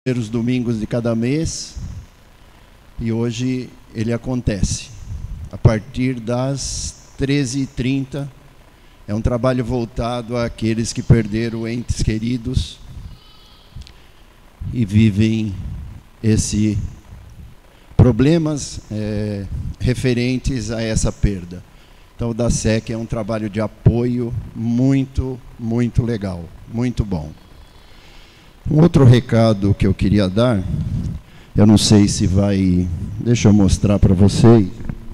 primeiros domingos de cada mês, e hoje ele acontece a partir das 13h30. É um trabalho voltado àqueles que perderam entes queridos e vivem esses problemas referentes a essa perda. Então o DASEC é um trabalho de apoio muito, muito legal, muito bom. Um outro recado que eu queria dar, eu não sei se vai... Deixa eu mostrar para vocês.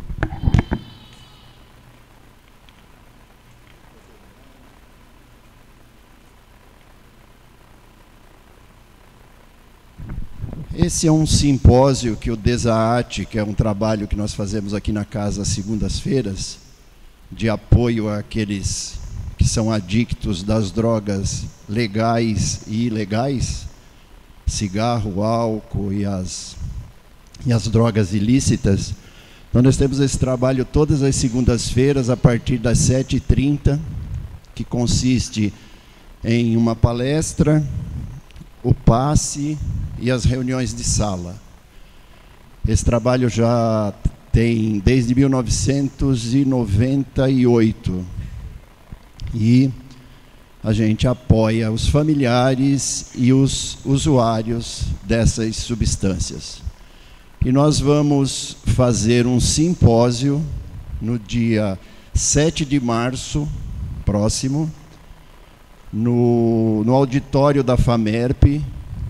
Esse é um simpósio que o DESAAT, que é um trabalho que nós fazemos aqui na casa às segundas-feiras, de apoio àqueles que são adictos das drogas legais e ilegais, cigarro, álcool e as drogas ilícitas. Então nós temos esse trabalho todas as segundas-feiras, a partir das 7h30, que consiste em uma palestra, o passe e as reuniões de sala. Esse trabalho já tem desde 1998 e a gente apoia os familiares e os usuários dessas substâncias. E nós vamos fazer um simpósio no dia 7 de março, próximo, no auditório da FAMERP.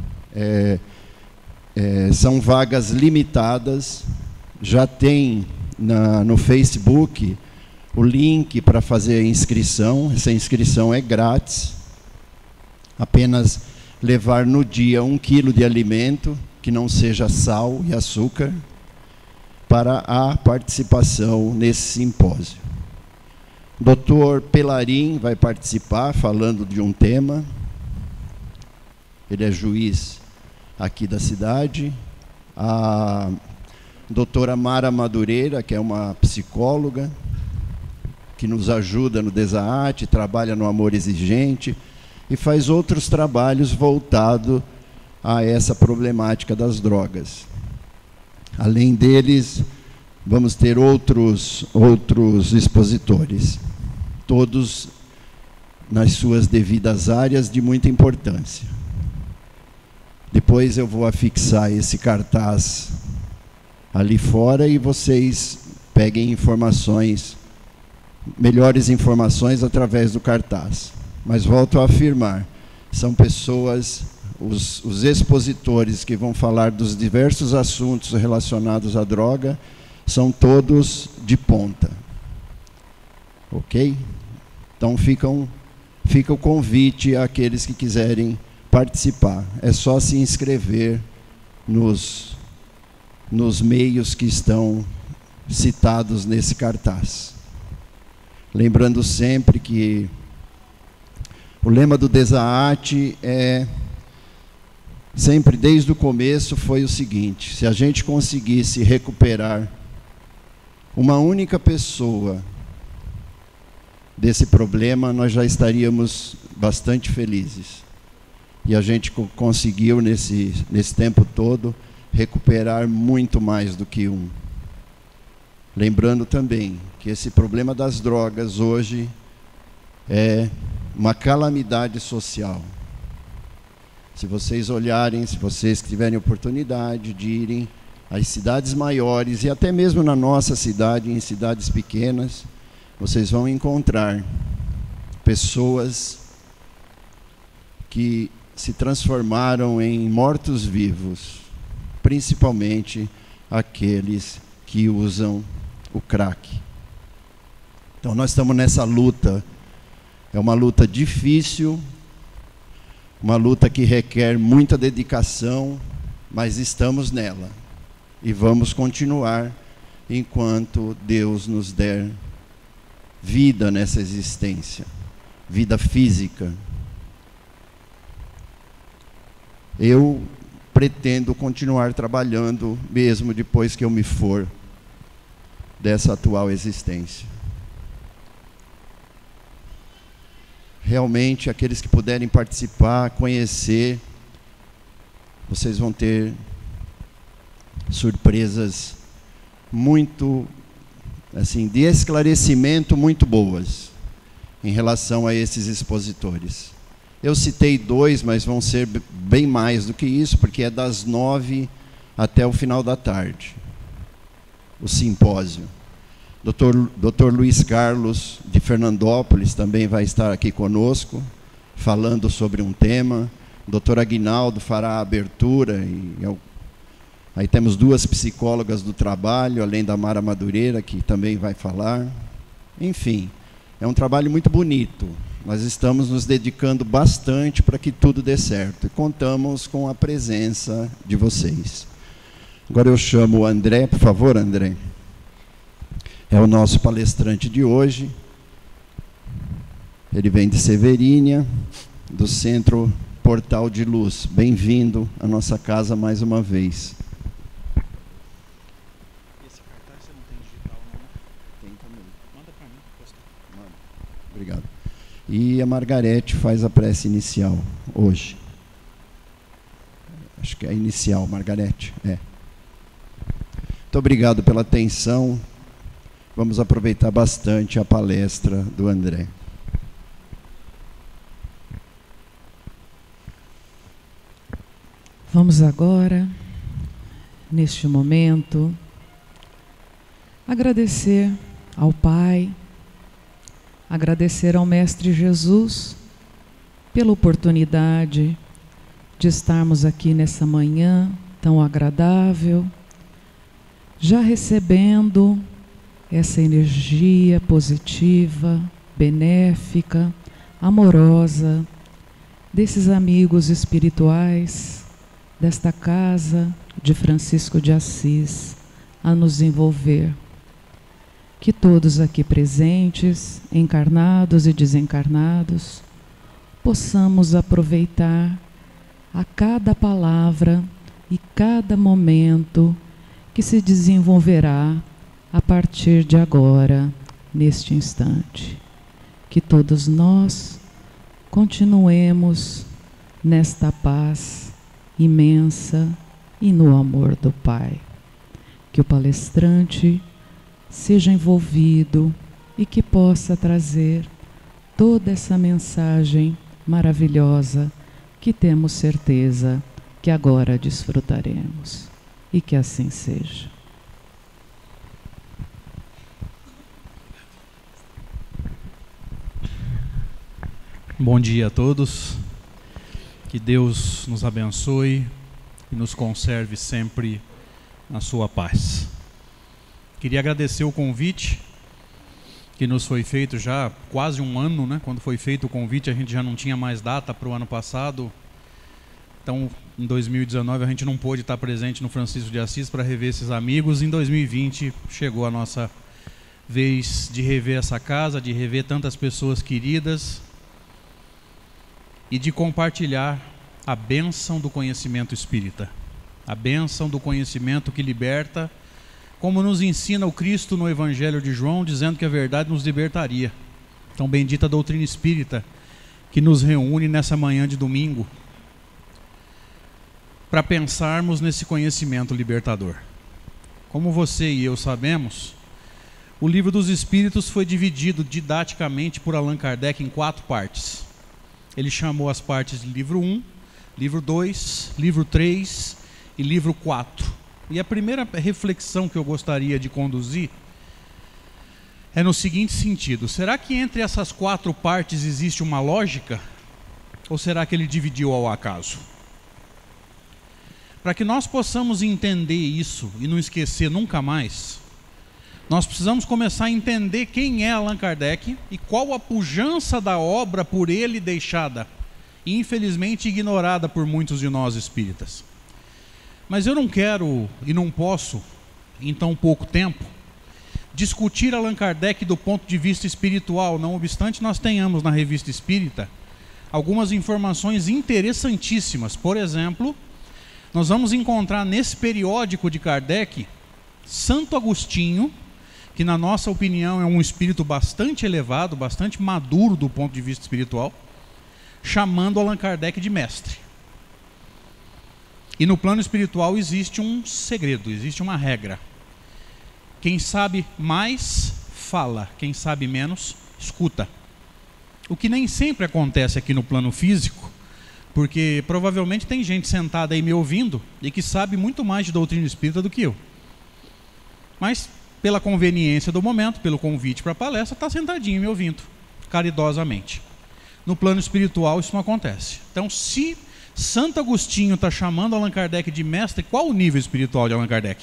São vagas limitadas. Já tem no Facebook o link para fazer a inscrição. Essa inscrição é grátis. Apenas levar no dia 1 quilo de alimento, que não seja sal e açúcar, para a participação nesse simpósio. Dr. Pelarim vai participar, falando de um tema. Ele é juiz aqui da cidade. A doutora Mara Madureira, que é uma psicóloga, que nos ajuda no DESAAT, trabalha no Amor Exigente e faz outros trabalhos voltados a essa problemática das drogas. Além deles, vamos ter outros expositores, todos nas suas devidas áreas de muita importância. Depois eu vou afixar esse cartaz ali fora e vocês peguem informações, melhores informações através do cartaz. Mas volto a afirmar, são pessoas, os expositores que vão falar dos diversos assuntos relacionados à droga, são todos de ponta. Ok? Então fica o convite àqueles que quiserem participar. É só se inscrever nos meios que estão citados nesse cartaz. Lembrando sempre que o lema do DESAAT sempre desde o começo foi o seguinte: se a gente conseguisse recuperar uma única pessoa desse problema, nós já estaríamos bastante felizes. E a gente conseguiu, nesse tempo todo, recuperar muito mais do que um. Lembrando também que esse problema das drogas hoje é uma calamidade social. Se vocês olharem, se vocês tiverem oportunidade de irem às cidades maiores, e até mesmo na nossa cidade, em cidades pequenas, vocês vão encontrar pessoas que se transformaram em mortos-vivos, principalmente aqueles que usam o crack. Então nós estamos nessa luta. É uma luta difícil, uma luta que requer muita dedicação, mas estamos nela. E vamos continuar enquanto Deus nos der vida nessa existência, vida física. Eu pretendo continuar trabalhando mesmo depois que eu me for dessa atual existência. Realmente, aqueles que puderem participar, conhecer, vocês vão ter surpresas muito, assim, de esclarecimento muito boas em relação a esses expositores. Eu citei 2, mas vão ser bem mais do que isso, porque é das 9 até o final da tarde, o simpósio. Dr. Luiz Carlos, de Fernandópolis, também vai estar aqui conosco, falando sobre um tema. O Dr. Aguinaldo fará a abertura. Aí temos 2 psicólogas do trabalho, além da Mara Madureira, que também vai falar. Enfim, é um trabalho muito bonito. Nós estamos nos dedicando bastante para que tudo dê certo. E contamos com a presença de vocês. Agora eu chamo o André, por favor, André. É o nosso palestrante de hoje. Ele vem de Severínia, do Centro Portal de Luz. Bem-vindo à nossa casa mais uma vez. Esse cartaz você não tem digital, não? Tem também. Manda para mim. Manda. Obrigado. E a Margarete faz a prece inicial hoje. Acho que é a inicial, Margarete. É. Muito obrigado pela atenção. Vamos aproveitar bastante a palestra do André. Vamos agora, neste momento, agradecer ao Pai, agradecer ao Mestre Jesus pela oportunidade de estarmos aqui nessa manhã tão agradável, já recebendo essa energia positiva, benéfica, amorosa desses amigos espirituais desta casa de Francisco de Assis a nos envolver. Que todos aqui presentes, encarnados e desencarnados, possamos aproveitar a cada palavra e cada momento que se desenvolverá a partir de agora, neste instante. Que todos nós continuemos nesta paz imensa e no amor do Pai. Que o palestrante seja envolvido e que possa trazer toda essa mensagem maravilhosa que temos certeza que agora desfrutaremos. E que assim seja. Bom dia a todos. Que Deus nos abençoe e nos conserve sempre na sua paz. Queria agradecer o convite que nos foi feito já há quase um ano, né? Quando foi feito o convite, a gente já não tinha mais data para o ano passado. Então, em 2019, a gente não pôde estar presente no Francisco de Assis para rever esses amigos. Em 2020, chegou a nossa vez de rever essa casa, de rever tantas pessoas queridas e de compartilhar a bênção do conhecimento espírita, a bênção do conhecimento que liberta, como nos ensina o Cristo no Evangelho de João, dizendo que a verdade nos libertaria. Então, bendita a doutrina espírita que nos reúne nessa manhã de domingo para pensarmos nesse conhecimento libertador. Como você e eu sabemos, o Livro dos Espíritos foi dividido didaticamente por Allan Kardec em 4 partes. Ele chamou as partes de livro 1, livro 2, livro 3 e livro 4. E a primeira reflexão que eu gostaria de conduzir é no seguinte sentido: será que entre essas 4 partes existe uma lógica? Ou será que ele dividiu ao acaso? Para que nós possamos entender isso e não esquecer nunca mais, nós precisamos começar a entender quem é Allan Kardec e qual a pujança da obra por ele deixada, infelizmente ignorada por muitos de nós espíritas. Mas eu não quero e não posso, em tão pouco tempo, discutir Allan Kardec do ponto de vista espiritual, não obstante nós tenhamos na Revista Espírita algumas informações interessantíssimas. Por exemplo, nós vamos encontrar nesse periódico de Kardec Santo Agostinho, que na nossa opinião é um espírito bastante elevado, bastante maduro do ponto de vista espiritual, chamando Allan Kardec de mestre. E no plano espiritual existe um segredo, existe uma regra. Quem sabe mais, fala. Quem sabe menos, escuta. O que nem sempre acontece aqui no plano físico, porque provavelmente tem gente sentada aí me ouvindo e que sabe muito mais de doutrina espírita do que eu. Mas, pela conveniência do momento, pelo convite para a palestra, está sentadinho me ouvindo, caridosamente. No plano espiritual isso não acontece. Então, se Santo Agostinho está chamando Allan Kardec de mestre, qual o nível espiritual de Allan Kardec?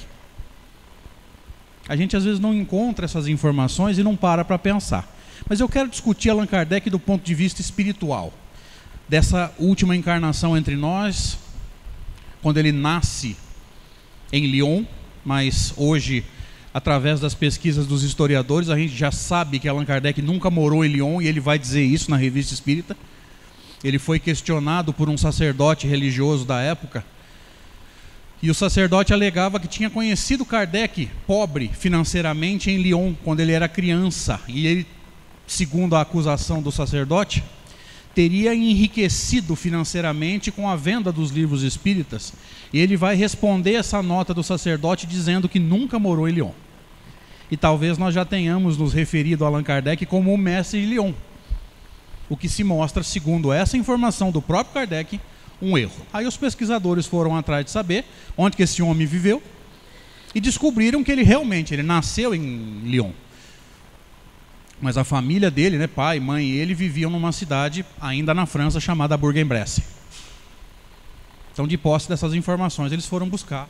A gente às vezes não encontra essas informações e não para pensar. Mas eu quero discutir Allan Kardec do ponto de vista espiritual. Dessa última encarnação entre nós, quando ele nasce em Lyon, mas hoje, através das pesquisas dos historiadores, a gente já sabe que Allan Kardec nunca morou em Lyon, e ele vai dizer isso na Revista Espírita. Ele foi questionado por um sacerdote religioso da época, e o sacerdote alegava que tinha conhecido Kardec, pobre financeiramente, em Lyon, quando ele era criança, e ele, segundo a acusação do sacerdote, teria enriquecido financeiramente com a venda dos livros espíritas, e ele vai responder essa nota do sacerdote dizendo que nunca morou em Lyon. E talvez nós já tenhamos nos referido a Allan Kardec como o mestre de Lyon, o que se mostra, segundo essa informação do próprio Kardec, um erro. Aí os pesquisadores foram atrás de saber onde que esse homem viveu e descobriram que ele realmente nasceu em Lyon. Mas a família dele, né, pai, mãe e ele, viviam numa cidade ainda na França chamada Bourg-en-Bresse. Então, de posse dessas informações, eles foram buscar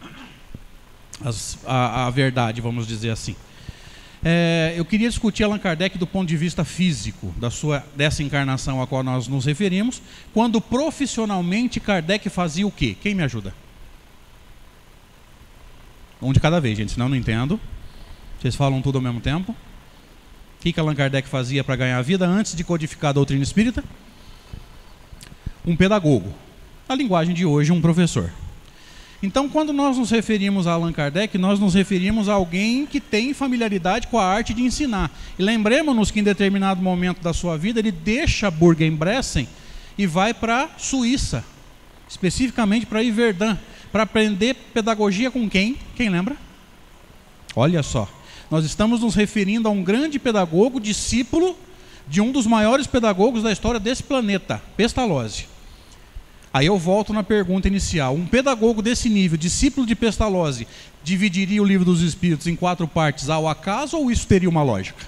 a verdade, vamos dizer assim. Eu queria discutir Allan Kardec do ponto de vista físico, dessa encarnação a qual nós nos referimos, quando profissionalmente Kardec fazia o quê? Quem me ajuda? Um de cada vez, gente, senão eu não entendo. Vocês falam tudo ao mesmo tempo. O que Allan Kardec fazia para ganhar a vida antes de codificar a doutrina espírita? Um pedagogo. Na linguagem de hoje, um professor. Então, quando nós nos referimos a Allan Kardec, nós nos referimos a alguém que tem familiaridade com a arte de ensinar. E lembremos-nos que em determinado momento da sua vida, ele deixa Bourg-en-Bresse e vai para a Suíça, especificamente para Yverdun, para aprender pedagogia com quem? Quem lembra? Olha só, nós estamos nos referindo a um grande pedagogo, discípulo de um dos maiores pedagogos da história desse planeta, Pestalozzi. Aí eu volto na pergunta inicial. Um pedagogo desse nível, discípulo de Pestalozzi, dividiria o Livro dos Espíritos em 4 partes ao acaso, ou isso teria uma lógica?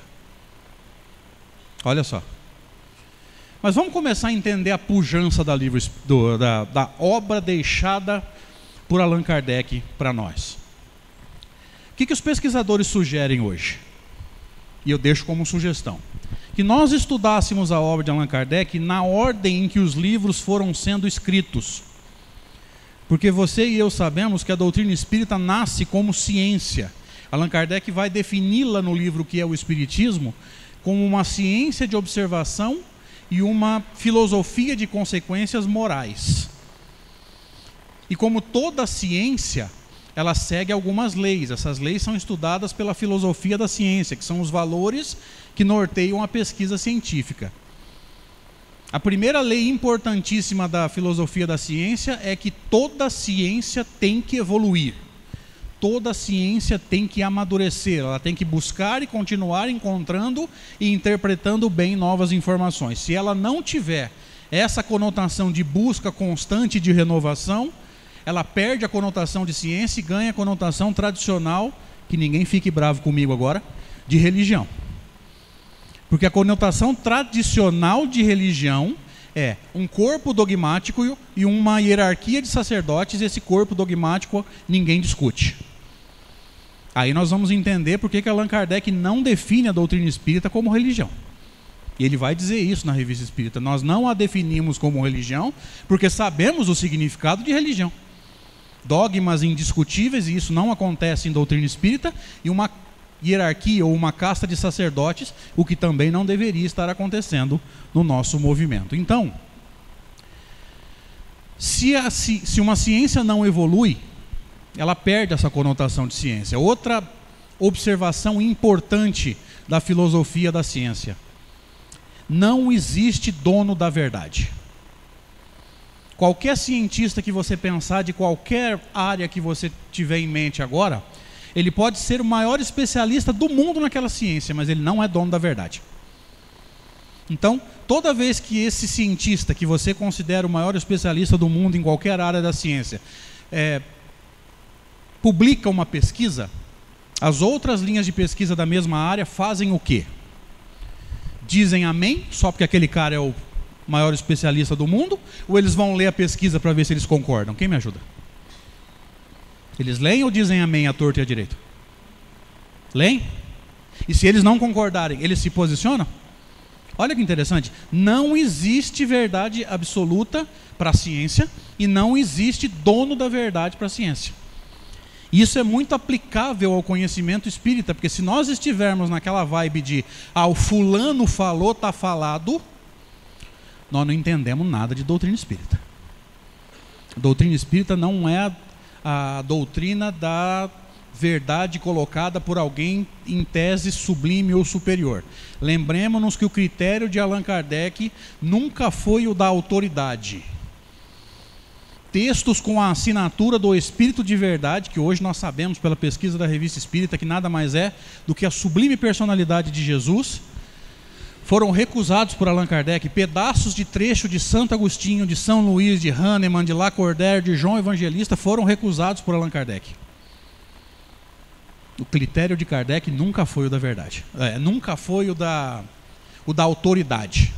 Olha só. Mas vamos começar a entender a pujança da obra deixada por Allan Kardec para nós. O que os pesquisadores sugerem hoje? E eu deixo como sugestão. Que nós estudássemos a obra de Allan Kardec na ordem em que os livros foram sendo escritos. Porque você e eu sabemos que a doutrina espírita nasce como ciência. Allan Kardec vai defini-la no livro que é o Espiritismo como uma ciência de observação e uma filosofia de consequências morais. E como toda ciência, ela segue algumas leis. Essas leis são estudadas pela filosofia da ciência, que são os valores que norteiam a pesquisa científica. A primeira lei importantíssima da filosofia da ciência é que toda ciência tem que evoluir. Toda ciência tem que amadurecer, ela tem que buscar e continuar encontrando e interpretando bem novas informações. Se ela não tiver essa conotação de busca constante de renovação, ela perde a conotação de ciência e ganha a conotação tradicional, que ninguém fique bravo comigo agora, de religião. Porque a conotação tradicional de religião é um corpo dogmático e uma hierarquia de sacerdotes, e esse corpo dogmático ninguém discute. Aí nós vamos entender por que Allan Kardec não define a doutrina espírita como religião. E ele vai dizer isso na Revista Espírita. Nós não a definimos como religião porque sabemos o significado de religião. Dogmas indiscutíveis, e isso não acontece em doutrina espírita, e uma hierarquia ou uma casta de sacerdotes, o que também não deveria estar acontecendo no nosso movimento. Então, se uma ciência não evolui, ela perde essa conotação de ciência. Outra observação importante da filosofia da ciência: não existe dono da verdade. Qualquer cientista que você pensar, de qualquer área que você tiver em mente agora, ele pode ser o maior especialista do mundo naquela ciência, mas ele não é dono da verdade. Então, toda vez que esse cientista, que você considera o maior especialista do mundo em qualquer área da ciência, publica uma pesquisa, as outras linhas de pesquisa da mesma área fazem o quê? Dizem amém, só porque aquele cara é o maior especialista do mundo, ou eles vão ler a pesquisa para ver se eles concordam? Quem me ajuda? Eles leem ou dizem amém à torta e à direita? Leem? E se eles não concordarem, eles se posicionam? Olha que interessante, não existe verdade absoluta para a ciência e não existe dono da verdade para a ciência. Isso é muito aplicável ao conhecimento espírita, porque se nós estivermos naquela vibe de o fulano falou, está falado, nós não entendemos nada de doutrina espírita. A doutrina espírita não é a doutrina da verdade colocada por alguém em tese sublime ou superior. Lembremos-nos que o critério de Allan Kardec nunca foi o da autoridade. Textos com a assinatura do Espírito de Verdade, que hoje nós sabemos pela pesquisa da Revista Espírita que nada mais é do que a sublime personalidade de Jesus, foram recusados por Allan Kardec. Pedaços de trecho de Santo Agostinho, de São Luís, de Hahnemann, de Lacordaire, de João Evangelista foram recusados por Allan Kardec. O critério de Kardec nunca foi o da verdade, nunca foi o da autoridade.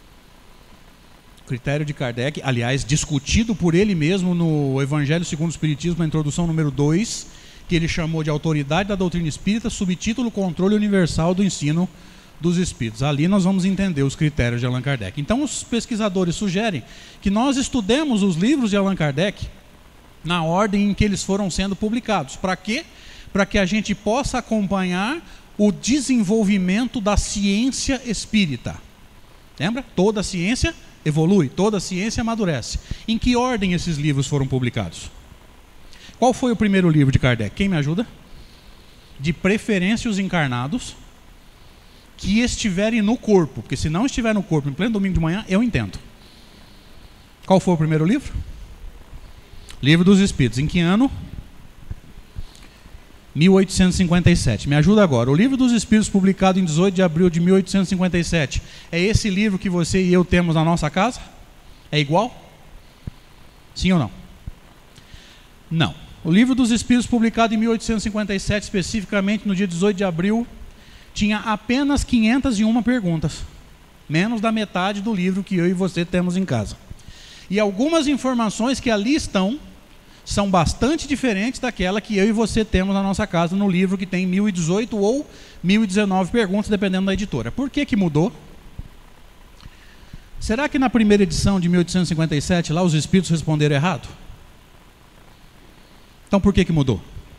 O critério de Kardec, aliás, discutido por ele mesmo no Evangelho segundo o Espiritismo, na introdução número 2, que ele chamou de autoridade da doutrina espírita, subtítulo Controle Universal do Ensino dos Espíritos. Ali nós vamos entender os critérios de Allan Kardec. Então os pesquisadores sugerem que nós estudemos os livros de Allan Kardec na ordem em que eles foram sendo publicados. Para quê? Para que a gente possa acompanhar o desenvolvimento da ciência espírita. Lembra? Toda ciência evolui, toda ciência amadurece. Em que ordem esses livros foram publicados? Qual foi o primeiro livro de Kardec? Quem me ajuda? De preferência os encarnados que estiverem no corpo, porque se não estiver no corpo em pleno domingo de manhã, eu entendo. Qual foi o primeiro livro? Livro dos Espíritos. Em que ano? 1857. Me ajuda agora. O Livro dos Espíritos, publicado em 18 de abril de 1857, é esse livro que você e eu temos na nossa casa? É igual? Sim ou não? Não. O Livro dos Espíritos, publicado em 1857, especificamente no dia 18 de abril, tinha apenas 501 perguntas. Menos da metade do livro que eu e você temos em casa. E algumas informações que ali estão são bastante diferentes daquela que eu e você temos na nossa casa no livro que tem 1018 ou 1019 perguntas, dependendo da editora. Por que mudou? Será que na primeira edição de 1857 lá os espíritos responderam errado? Então por que mudou?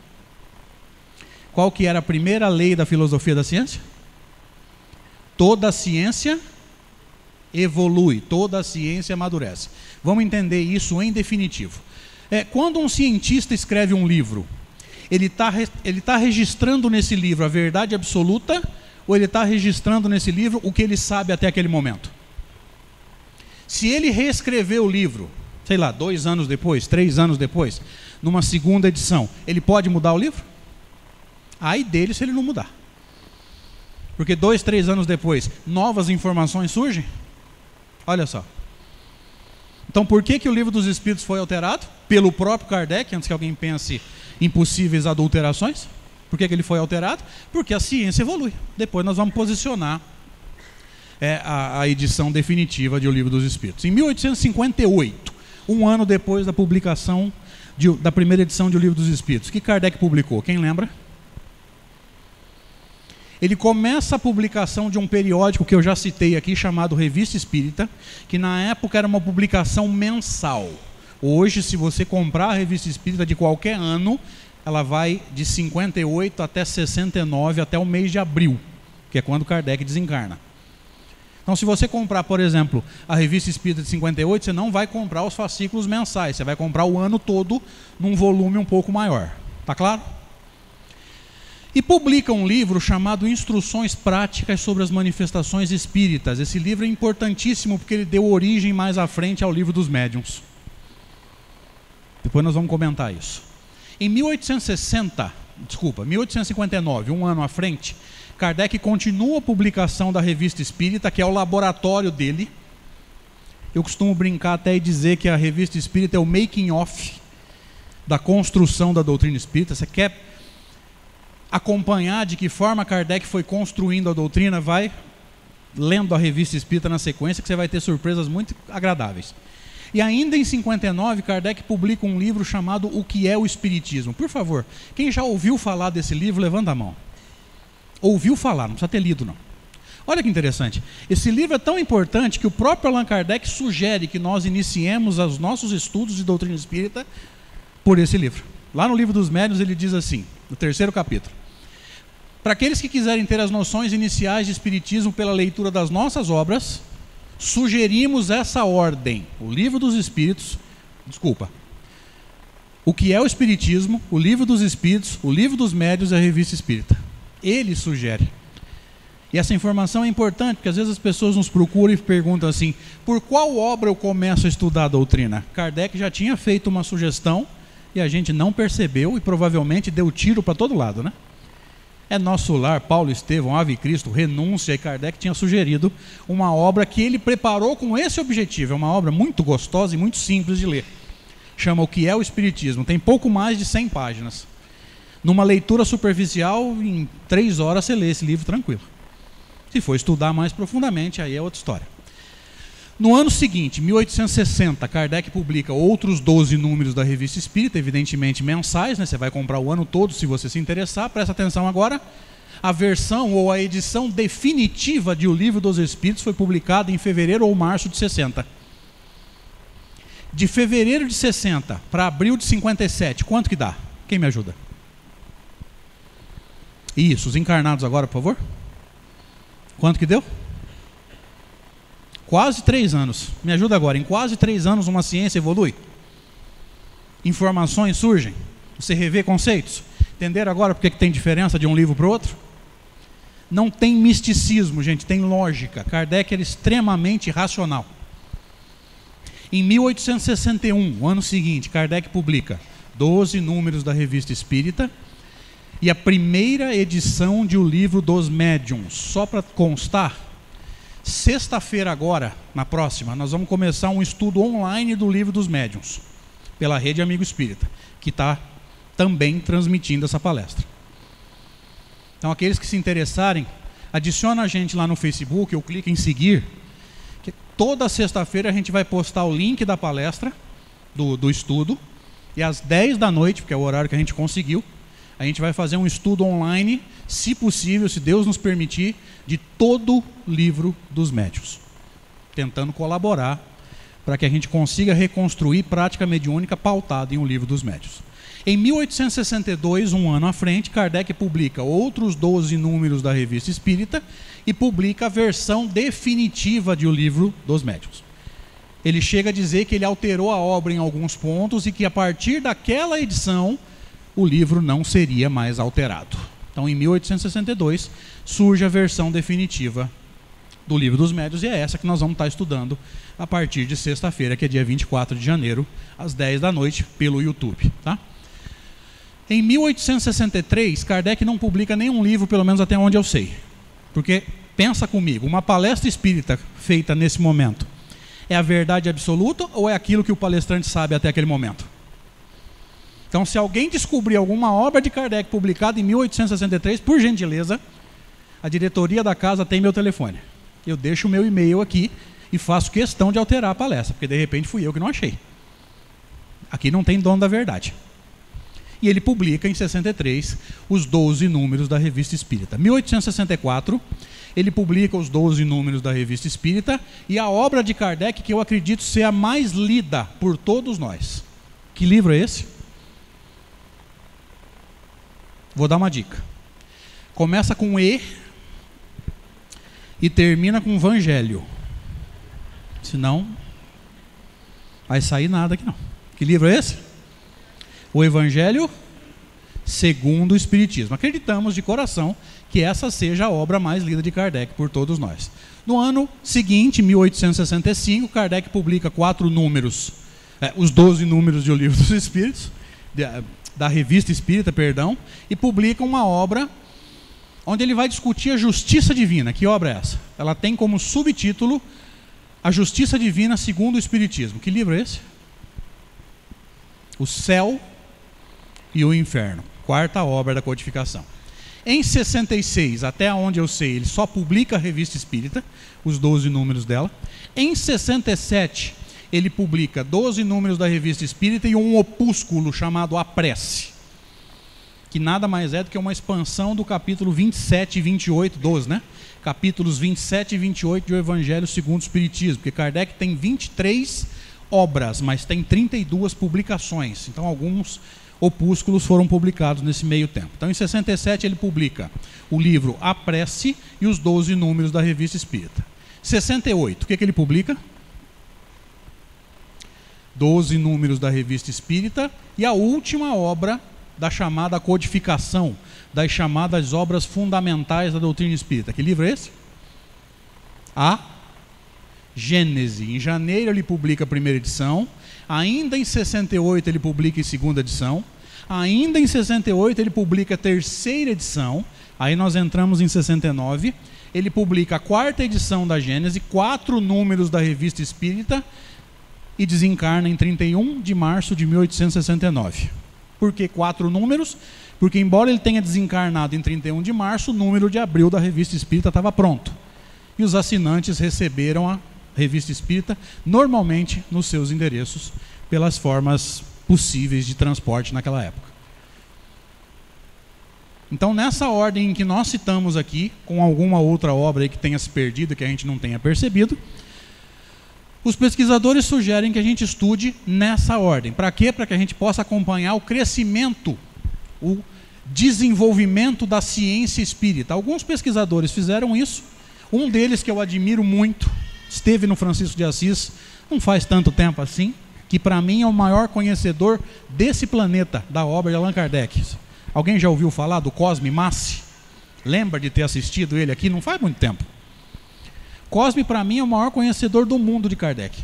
Qual que era a primeira lei da filosofia da ciência? Toda a ciência evolui, toda a ciência amadurece. Vamos entender isso em definitivo. Quando um cientista escreve um livro, ele tá registrando nesse livro a verdade absoluta, ou ele está registrando nesse livro o que ele sabe até aquele momento? Se ele reescrever o livro, sei lá, 2 anos depois, 3 anos depois, numa segunda edição, ele pode mudar o livro? Ai dele se ele não mudar. Porque 2, 3 anos depois, novas informações surgem? Olha só. Então por que o Livro dos Espíritos foi alterado? Pelo próprio Kardec, antes que alguém pense em possíveis adulterações. Por que ele foi alterado? Porque a ciência evolui. Depois nós vamos posicionar a edição definitiva de O Livro dos Espíritos. Em 1858, um ano depois da publicação da primeira edição de O Livro dos Espíritos, que Kardec publicou? Quem lembra? Ele começa a publicação de um periódico que eu já citei aqui, chamado Revista Espírita, que na época era uma publicação mensal. Hoje, se você comprar a Revista Espírita de qualquer ano, ela vai de 58 até 69, até o mês de abril, que é quando Kardec desencarna. Então, se você comprar, por exemplo, a Revista Espírita de 58, você não vai comprar os fascículos mensais, você vai comprar o ano todo num volume um pouco maior. Tá claro? E publica um livro chamado Instruções Práticas sobre as Manifestações Espíritas. Esse livro é importantíssimo porque ele deu origem mais à frente ao Livro dos Médiuns. depois nós vamos comentar isso. Em 1859, um ano à frente, Kardec continua a publicação da Revista Espírita, que é o laboratório dele. Eu costumo brincar até e dizer que a Revista Espírita é o making of da construção da doutrina espírita. Você quer acompanhar de que forma Kardec foi construindo a doutrina, vai lendo a Revista Espírita na sequência, que você vai ter surpresas muito agradáveis. E ainda em 59, Kardec publica um livro chamado O que é o Espiritismo. Por favor, quem já ouviu falar desse livro, levanta a mão. Ouviu falar, não precisa ter lido não. Olha que interessante, esse livro é tão importante que o próprio Allan Kardec sugere que nós iniciemos os nossos estudos de doutrina espírita por esse livro. Lá no Livro dos Médiuns ele diz assim, no 3º capítulo: para aqueles que quiserem ter as noções iniciais de espiritismo pela leitura das nossas obras, sugerimos essa ordem: o Livro dos Espíritos, O que é o Espiritismo, o Livro dos Espíritos, o Livro dos Médiuns e a Revista Espírita. Ele sugere. E essa informação é importante, porque às vezes as pessoas nos procuram e perguntam assim: por qual obra eu começo a estudar a doutrina? Kardec já tinha feito uma sugestão e a gente não percebeu e provavelmente deu tiro para todo lado, né? É Nosso Lar, Paulo Estevão, Ave Cristo, Renúncia, e Kardec tinha sugerido uma obra que ele preparou com esse objetivo. É uma obra muito gostosa e muito simples de ler. Chama O que é o Espiritismo. Tem pouco mais de 100 páginas. Numa leitura superficial, em 3 horas você lê esse livro tranquilo. Se for estudar mais profundamente, aí é outra história. No ano seguinte, 1860, Kardec publica outros 12 números da Revista Espírita, evidentemente mensais, né? Você vai comprar o ano todo se você se interessar. Presta atenção agora. A versão ou a edição definitiva de O Livro dos Espíritos foi publicada em fevereiro ou março de 60. De fevereiro de 60 para abril de 57, quanto que dá? Quem me ajuda? Isso, os encarnados agora, por favor. Quanto que deu? Quase 3 anos. Me ajuda agora. Em quase 3 anos uma ciência evolui. Informações surgem. Você revê conceitos. Entenderam agora porque que tem diferença de um livro para o outro? Não tem misticismo, gente. Tem lógica. Kardec era extremamente racional. Em 1861, o ano seguinte, Kardec publica 12 números da Revista Espírita e a primeira edição de O Livro dos Médiuns. Só para constar, sexta-feira agora, na próxima, nós vamos começar um estudo online do Livro dos Médiuns, pela Rede Amigo Espírita, que está também transmitindo essa palestra. Então, aqueles que se interessarem, adiciona a gente lá no Facebook, ou clica em seguir, que toda sexta-feira a gente vai postar o link da palestra, do estudo, e às 10 da noite, porque é o horário que a gente conseguiu, a gente vai fazer um estudo online, se possível, se Deus nos permitir, de todo o Livro dos Médiuns, tentando colaborar para que a gente consiga reconstruir prática mediúnica pautada em O Livro dos Médiuns. Em 1862, um ano à frente, Kardec publica outros 12 números da Revista Espírita e publica a versão definitiva de O Livro dos Médiuns. Ele chega a dizer que ele alterou a obra em alguns pontos e que a partir daquela edição o livro não seria mais alterado. Então, em 1862, surge a versão definitiva do Livro dos Médiuns, e é essa que nós vamos estar estudando a partir de sexta-feira, que é dia 24 de janeiro, às 10 da noite, pelo YouTube. Tá? Em 1863, Kardec não publica nenhum livro, pelo menos até onde eu sei. Porque, pensa comigo, uma palestra espírita feita nesse momento, é a verdade absoluta ou é aquilo que o palestrante sabe até aquele momento? Então, se alguém descobrir alguma obra de Kardec publicada em 1863, por gentileza, a diretoria da casa tem meu telefone. Eu deixo o meu e-mail aqui e faço questão de alterar a palestra, porque de repente fui eu que não achei. Aqui não tem dono da verdade. E ele publica em 63 os 12 números da Revista Espírita. Em 1864, ele publica os 12 números da Revista Espírita e a obra de Kardec, que eu acredito ser a mais lida por todos nós. Que livro é esse? Vou dar uma dica. Começa com E e termina com Evangelho. Senão, vai sair nada aqui não. Que livro é esse? O Evangelho segundo o Espiritismo. Acreditamos de coração que essa seja a obra mais lida de Kardec por todos nós. No ano seguinte, 1865, Kardec publica 4 números os 12 números de O Livro dos Espíritos, da Revista Espírita, perdão, e publica uma obra onde ele vai discutir a justiça divina. Que obra é essa? Ela tem como subtítulo A Justiça Divina segundo o Espiritismo. Que livro é esse? O Céu e o Inferno, quarta obra da codificação. Em 66, até onde eu sei, ele só publica a Revista Espírita, os 12 números dela. Em 67, ele publica 12 números da Revista Espírita e um opúsculo chamado A Prece, que nada mais é do que uma expansão do capítulo 27 e 28, 12, né? Capítulos 27 e 28 do Evangelho segundo o Espiritismo, porque Kardec tem 23 obras, mas tem 32 publicações. Então, alguns opúsculos foram publicados nesse meio tempo. Então, em 67, ele publica o livro A Prece e os 12 números da Revista Espírita. 68, o que ele publica? 12 números da Revista Espírita e a última obra da chamada codificação, das chamadas obras fundamentais da doutrina espírita. Que livro é esse? A Gênese. Em janeiro ele publica a primeira edição, ainda em 68 ele publica a segunda edição, ainda em 68 ele publica a terceira edição, aí nós entramos em 69, ele publica a quarta edição da Gênese, 4 números da Revista Espírita, e desencarna em 31 de março de 1869. Por que 4 números? Porque embora ele tenha desencarnado em 31 de março, o número de abril da Revista Espírita estava pronto. E os assinantes receberam a Revista Espírita, normalmente nos seus endereços, pelas formas possíveis de transporte naquela época. Então, nessa ordem em que nós citamos aqui, com alguma outra obra aí que tenha se perdido, que a gente não tenha percebido, os pesquisadores sugerem que a gente estude nessa ordem. Para quê? Para que a gente possa acompanhar o crescimento, o desenvolvimento da ciência espírita. Alguns pesquisadores fizeram isso. Um deles, que eu admiro muito, esteve no Francisco de Assis, não faz tanto tempo assim, que para mim é o maior conhecedor desse planeta, da obra de Allan Kardec. Alguém já ouviu falar do Cosme Massi? Lembra de ter assistido ele aqui? Não faz muito tempo. Cosme, para mim, é o maior conhecedor do mundo de Kardec.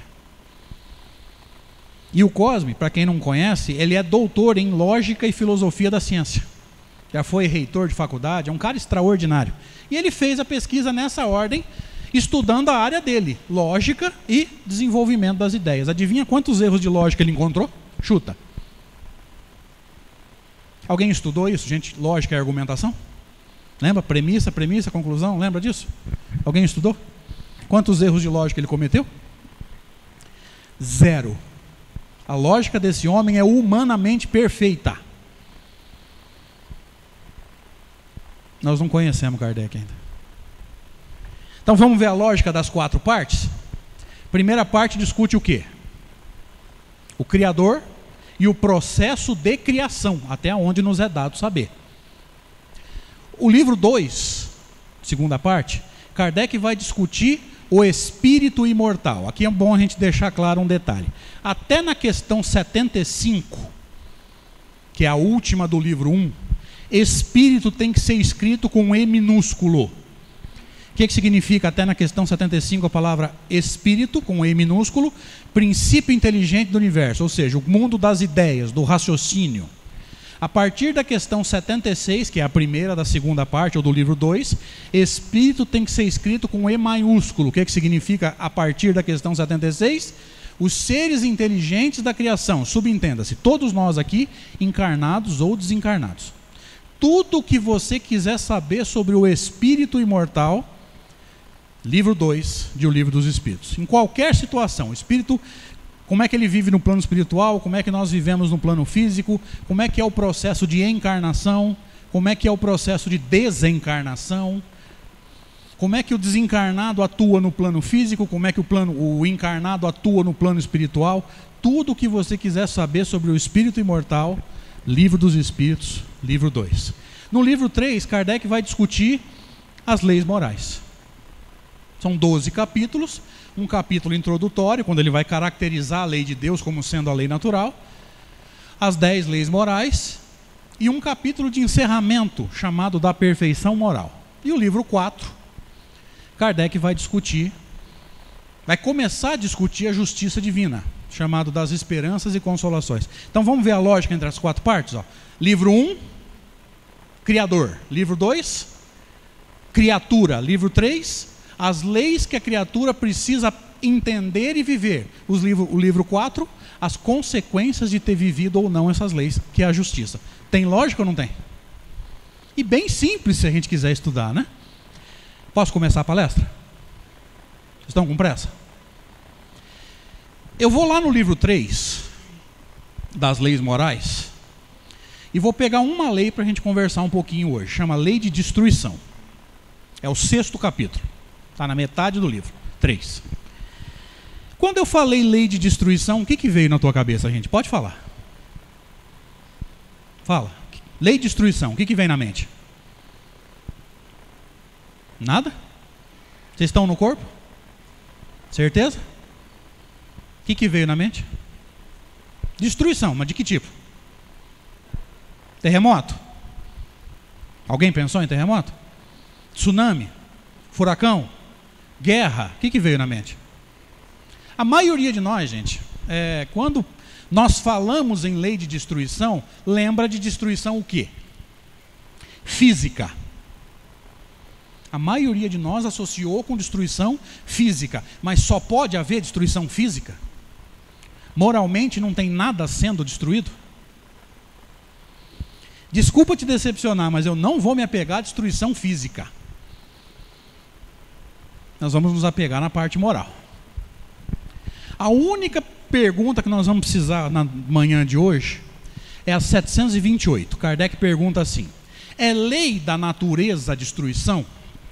E o Cosme, para quem não conhece, ele é doutor em lógica e filosofia da ciência. Já foi reitor de faculdade, é um cara extraordinário. E ele fez a pesquisa nessa ordem, estudando a área dele, lógica e desenvolvimento das ideias. Adivinha quantos erros de lógica ele encontrou? Chuta. Alguém estudou isso, gente? Lógica e argumentação? Lembra? Premissa, conclusão, lembra disso? Alguém estudou? Quantos erros de lógica ele cometeu? 0. A lógica desse homem é humanamente perfeita. Nós não conhecemos Kardec ainda. Então vamos ver a lógica das 4 partes? Primeira parte discute o quê? O Criador e o processo de criação, até onde nos é dado saber. O livro 2, segunda parte, Kardec vai discutir o espírito imortal. Aqui é bom a gente deixar claro um detalhe. Até na questão 75, que é a última do livro 1, espírito tem que ser escrito com E minúsculo. O que significa, até na questão 75, a palavra espírito, com E minúsculo? Princípio inteligente do universo, ou seja, o mundo das ideias, do raciocínio. A partir da questão 76, que é a primeira da segunda parte, ou do livro 2, espírito tem que ser escrito com E maiúsculo. O que significa, a partir da questão 76? Os seres inteligentes da criação, subentenda-se, todos nós aqui, encarnados ou desencarnados. Tudo o que você quiser saber sobre o espírito imortal, livro 2 de O Livro dos Espíritos. Em qualquer situação, o espírito, como é que ele vive no plano espiritual, como é que nós vivemos no plano físico, como é que é o processo de encarnação, como é que é o processo de desencarnação, como é que o desencarnado atua no plano físico, como é que o encarnado atua no plano espiritual. Tudo o que você quiser saber sobre o espírito imortal, Livro dos Espíritos, livro 2. No livro 3, Kardec vai discutir as leis morais. São 12 capítulos, um capítulo introdutório, quando ele vai caracterizar a lei de Deus como sendo a lei natural, as 10 leis morais, e um capítulo de encerramento, chamado da perfeição moral. E o livro 4, Kardec vai começar a discutir a justiça divina. chamado Das Esperanças e Consolações. Então vamos ver a lógica entre as 4 partes. Ó. Livro 1, Criador. Livro 2, Criatura. Livro 3, as leis que a criatura precisa entender e viver. O livro 4, as consequências de ter vivido ou não essas leis, que é a justiça. Tem lógica ou não tem? E bem simples se a gente quiser estudar, né? Posso começar a palestra? Vocês estão com pressa? Eu vou lá no livro 3, das leis morais, e vou pegar uma lei para a gente conversar um pouquinho hoje. Chama Lei de Destruição. É o 6º capítulo. Está na metade do livro. 3. Quando eu falei lei de destruição, o que veio na tua cabeça, gente? Pode falar. Fala. Lei de destruição, o que vem na mente? Nada? Vocês estão no corpo? Certeza? O que veio na mente? Destruição, mas de que tipo? Terremoto? Alguém pensou em terremoto? Tsunami? Furacão? Guerra? O que veio na mente? A maioria de nós, gente, quando nós falamos em lei de destruição, lembra de destruição o quê? Física. A maioria de nós associou com destruição física, mas só pode haver destruição física? Moralmente não tem nada sendo destruído? Desculpa te decepcionar, mas eu não vou me apegar à destruição física. Nós vamos nos apegar na parte moral. A única pergunta que nós vamos precisar na manhã de hoje é a 728. Kardec pergunta assim: é lei da natureza a destruição?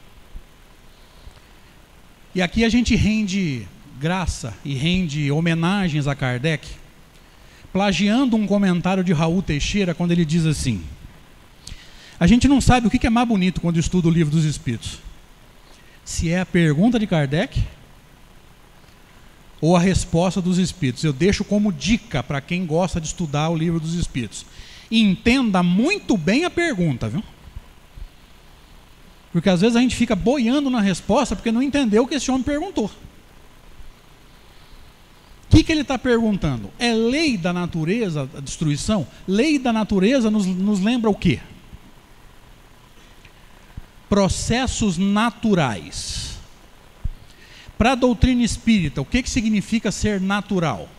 E aqui a gente rende graça e rende homenagens a Kardec, plagiando um comentário de Raul Teixeira, quando ele diz assim: a gente não sabe o que é mais bonito quando estuda o Livro dos Espíritos, se é a pergunta de Kardec ou a resposta dos Espíritos. Eu deixo como dica para quem gosta de estudar o Livro dos Espíritos: entenda muito bem a pergunta, viu? Porque às vezes a gente fica boiando na resposta porque não entendeu o que esse homem perguntou. O que ele está perguntando? É lei da natureza a destruição? Lei da natureza nos lembra o quê? Processos naturais. Para a doutrina espírita, o que significa ser natural?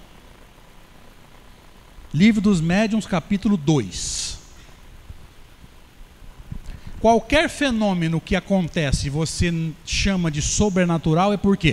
Livro dos Médiuns, capítulo 2. Qualquer fenômeno que acontece e você chama de sobrenatural é por quê?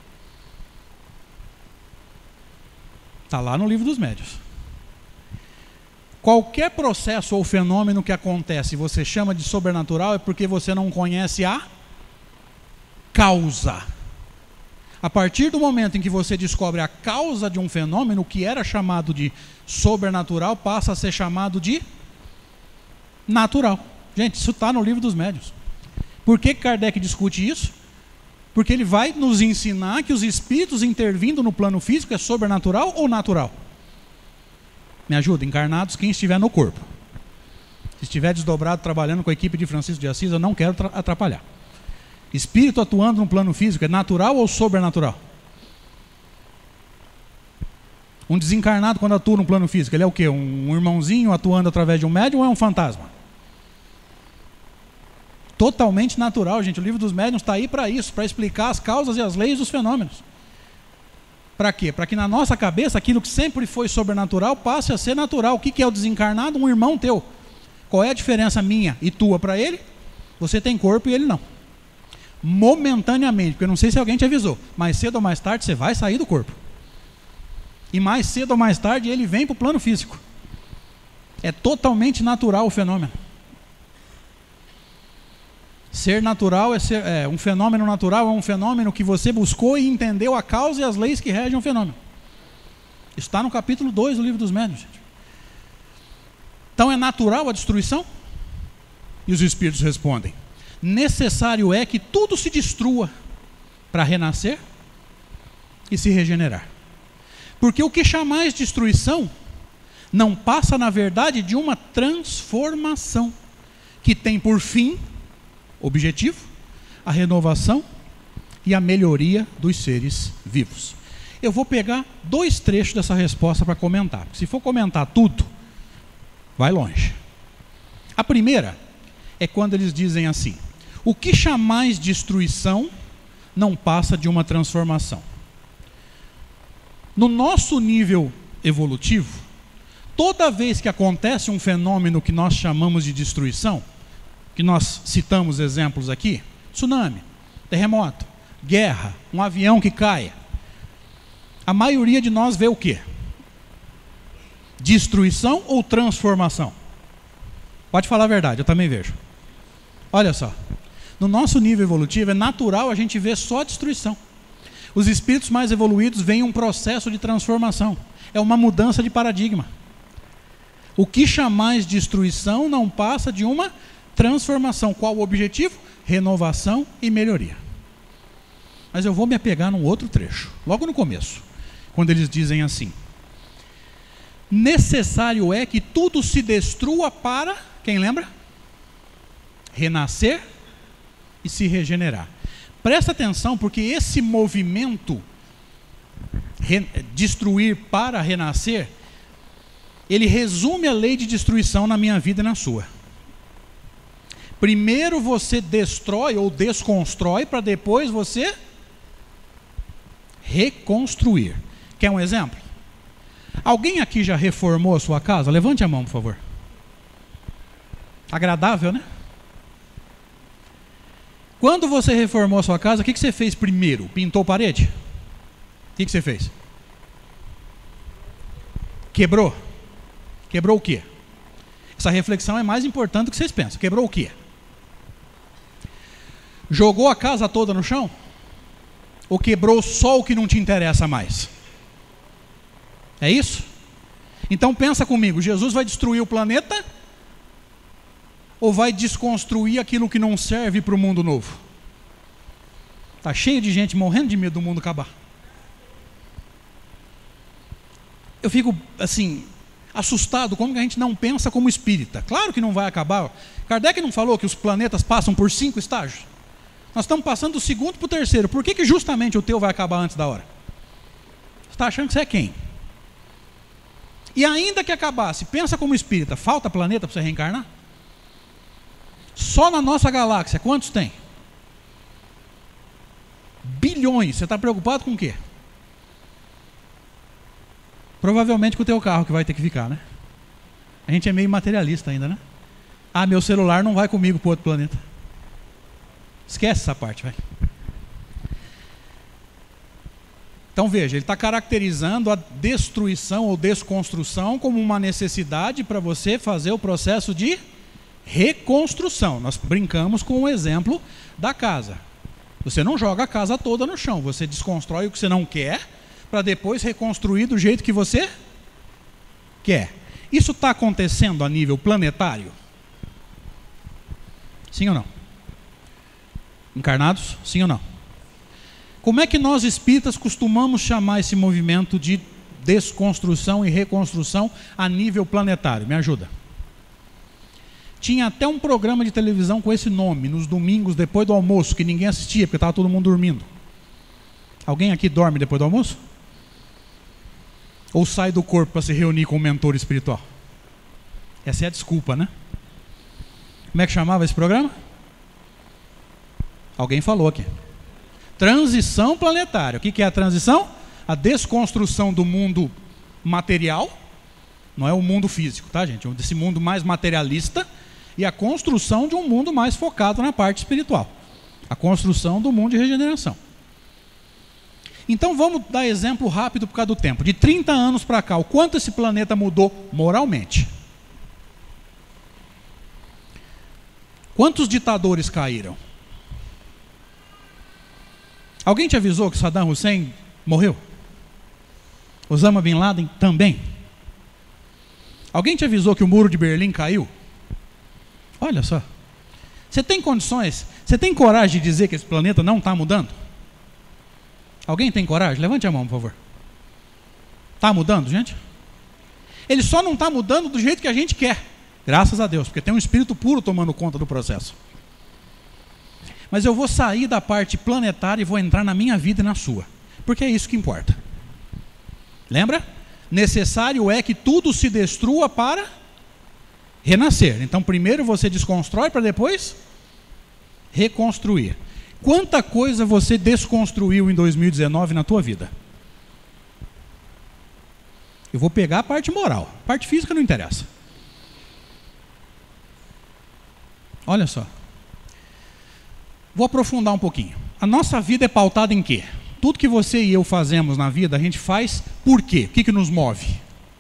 Está lá no Livro dos Médiuns. Qualquer processo ou fenômeno que acontece e você chama de sobrenatural é porque você não conhece a causa. A partir do momento em que você descobre a causa de um fenômeno, o que era chamado de sobrenatural passa a ser chamado de natural. Gente, isso está no Livro dos Médiuns. Por que Kardec discute isso? Porque ele vai nos ensinar que os espíritos intervindo no plano físico é sobrenatural ou natural? Me ajuda, encarnados, quem estiver no corpo. Se estiver desdobrado trabalhando com a equipe de Francisco de Assis, eu não quero atrapalhar. Espírito atuando no plano físico é natural ou sobrenatural? Um desencarnado quando atua no plano físico, ele é o quê? Um irmãozinho atuando através de um médium ou é um fantasma? Totalmente natural, gente. O Livro dos Médiuns está aí para isso, para explicar as causas e as leis dos fenômenos. Para quê? Para que na nossa cabeça aquilo que sempre foi sobrenatural passe a ser natural. O que é o desencarnado? Um irmão teu. Qual é a diferença minha e tua para ele? Você tem corpo e ele não. Momentaneamente, porque eu não sei se alguém te avisou, mais cedo ou mais tarde você vai sair do corpo. E mais cedo ou mais tarde ele vem para o plano físico. É totalmente natural o fenômeno. Ser natural um fenômeno natural é um fenômeno que você buscou e entendeu a causa e as leis que regem o fenômeno. Isso está no capítulo 2 do Livro dos Médiuns, gente. Então é natural a destruição? E os espíritos respondem: necessário é que tudo se destrua para renascer e se regenerar. Porque o que chamais destruição não passa, na verdade, de uma transformação que tem por fim objetivo a renovação e a melhoria dos seres vivos. Eu vou pegar 2 trechos dessa resposta para comentar. Se for comentar tudo, vai longe. A primeira é quando eles dizem assim: o que chamais destruição não passa de uma transformação. No nosso nível evolutivo, toda vez que acontece um fenômeno que nós chamamos de destruição, que nós citamos exemplos aqui, tsunami, terremoto, guerra, um avião que caia, a maioria de nós vê o quê? Destruição ou transformação? Pode falar a verdade, eu também vejo. Olha só, no nosso nível evolutivo é natural a gente ver só destruição. Os espíritos mais evoluídos veem um processo de transformação, é uma mudança de paradigma. O que chamais destruição não passa de uma transformação. Qual o objetivo? Renovação e melhoria. Mas eu vou me apegar num outro trecho, logo no começo, quando eles dizem assim: necessário é que tudo se destrua para, quem lembra? Renascer e se regenerar. Presta atenção, porque esse movimento destruir para renascer, ele resume a lei de destruição na minha vida e na sua. Primeiro você destrói ou desconstrói para depois você reconstruir. Quer um exemplo? Alguém aqui já reformou a sua casa? Levante a mão, por favor. Agradável, né? Quando você reformou a sua casa, o que você fez primeiro? Pintou parede? O que você fez? Quebrou? Quebrou o quê? Essa reflexão é mais importante do que vocês pensam. Quebrou o quê? Jogou a casa toda no chão? Ou quebrou só o que não te interessa mais? É isso? Então pensa comigo, Jesus vai destruir o planeta ou vai desconstruir aquilo que não serve para o mundo novo? Está cheio de gente morrendo de medo do mundo acabar. Eu fico assim, assustado como que a gente não pensa como espírita. Claro que não vai acabar. Kardec não falou que os planetas passam por 5 estágios? Nós estamos passando do 2º para o 3º. Por que justamente o teu vai acabar antes da hora? Você está achando que você é quem? E ainda que acabasse, pensa como espírita, falta planeta para você reencarnar? Só na nossa galáxia, quantos tem? Bilhões. Você está preocupado com o quê? Provavelmente com o teu carro que vai ter que ficar, né? A gente é meio materialista ainda, né? Ah, meu celular não vai comigo para outro planeta. Esquece essa parte, vai. Então veja, ele está caracterizando a destruição ou desconstrução como uma necessidade para você fazer o processo de reconstrução. Nós brincamos com o exemplo da casa. Você não joga a casa toda no chão, você desconstrói o que você não quer para depois reconstruir do jeito que você quer. Isso está acontecendo a nível planetário? Sim ou não? Encarnados? Sim ou não? Como é que nós espíritas costumamos chamar esse movimento de desconstrução e reconstrução a nível planetário? Me ajuda. Tinha até um programa de televisão com esse nome, nos domingos depois do almoço, que ninguém assistia, porque estava todo mundo dormindo. Alguém aqui dorme depois do almoço? Ou sai do corpo para se reunir com o mentor espiritual? Essa é a desculpa, né? Como é que chamava esse programa? Alguém falou aqui. Transição planetária. O que é a transição? A desconstrução do mundo material, não é o mundo físico, tá, gente? Desse mundo mais materialista, e a construção de um mundo mais focado na parte espiritual. A construção do mundo de regeneração. Então vamos dar exemplo rápido por causa do tempo. De 30 anos para cá, o quanto esse planeta mudou moralmente? Quantos ditadores caíram? Alguém te avisou que Saddam Hussein morreu? Osama Bin Laden também? Alguém te avisou que o muro de Berlim caiu? Olha só. Você tem condições, você tem coragem de dizer que esse planeta não está mudando? Alguém tem coragem? Levante a mão, por favor. Está mudando, gente? Ele só não está mudando do jeito que a gente quer. Graças a Deus, porque tem um espírito puro tomando conta do processo. Mas eu vou sair da parte planetária e vou entrar na minha vida e na sua. Porque é isso que importa. Lembra? Necessário é que tudo se destrua para renascer. Então primeiro você desconstrói para depois reconstruir. Quanta coisa você desconstruiu em 2019 na tua vida? Eu vou pegar a parte moral. A parte física não interessa. Olha só. Vou aprofundar um pouquinho. A nossa vida é pautada em quê? Tudo que você e eu fazemos na vida, a gente faz por quê? O que nos move?